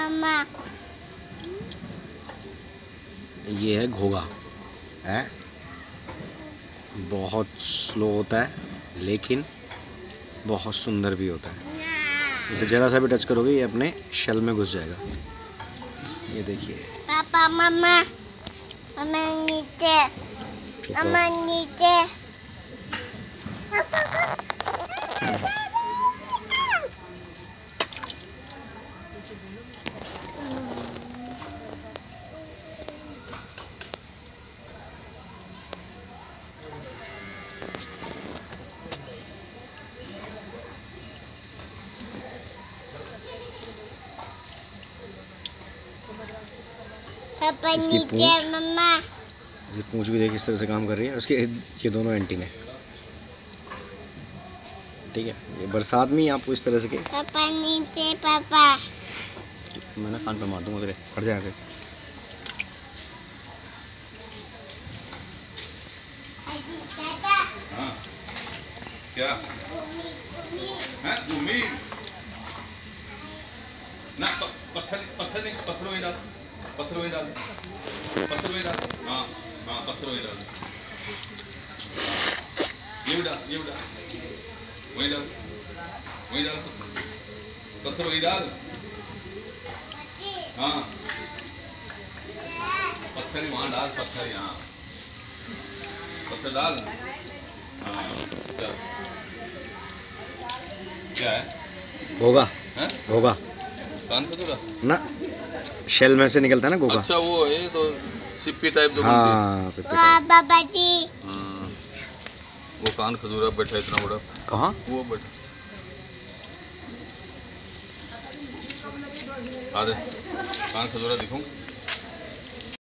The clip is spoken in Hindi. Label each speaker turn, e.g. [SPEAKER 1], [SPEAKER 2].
[SPEAKER 1] मम्मा।
[SPEAKER 2] ये है घोगा है, बहुत स्लो होता है लेकिन बहुत सुंदर भी होता है। इसे जरा सा भी टच करोगे ये अपने शेल में घुस जाएगा। ये देखिए
[SPEAKER 1] पापा मम्मा, मम्मा नीचे, मम्मा नीचे। पापा नीचे मम्मा।
[SPEAKER 2] ये पूंछ भी देख इस तरह से काम कर रही है। उसके ये दोनों एंटीने, ठीक है। ये बरसात में ही आपको इस तरह से के
[SPEAKER 1] पापा नीचे पापा।
[SPEAKER 2] मैं ना कान पे मार दूंगा तेरे, हट जा ऐसे।
[SPEAKER 3] हाँ क्या है भूमि ना पत्थर पत्थर नहीं, पत्थरों में डाल, पत्थरों में डाल, पत्थरों में डाल। हाँ हाँ पत्थरों में डाल, ये डाल, ये डाल, वही डाल, वही डाल, पत्थर वही डाल। हाँ पत्थर ही वहाँ डाल, पत्थर यहाँ, पत्थर डाल। हाँ क्या है
[SPEAKER 2] घोगा
[SPEAKER 3] हैं?
[SPEAKER 2] घोगा
[SPEAKER 3] कान खजूरा
[SPEAKER 2] ना, शेल में से निकलता है ना घोगा।
[SPEAKER 3] अच्छा वो है तो सिप्पी टाइप जो
[SPEAKER 2] हाँ
[SPEAKER 3] बनती
[SPEAKER 1] वाह बाबा जी।
[SPEAKER 3] है। वो कान खजूरा बैठा इतना बड़ा,
[SPEAKER 2] कहाँ?
[SPEAKER 3] वो बैठा। आ दे कान खजूरा दिखाऊं।